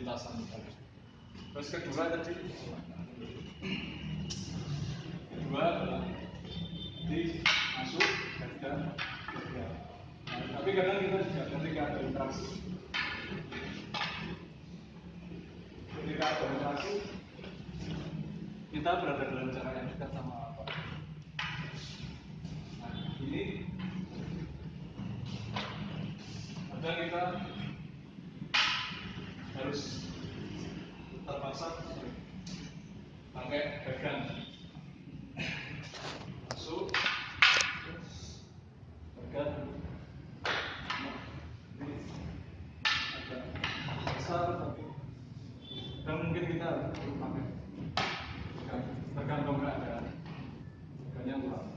lintasan tadi. Terus kedua adalah masuk dan kerja. Nah, tapi kadang kita juga ketika ada interaksi kita berada dalam jarak yang dekat sama apa. Nah, ini kadang kita harus terpaksa pakai pegang, masuk pegang. Ini agak besar tapi dan mungkin kita perlu pakai tergantung keadaan. Pegangnya kurang.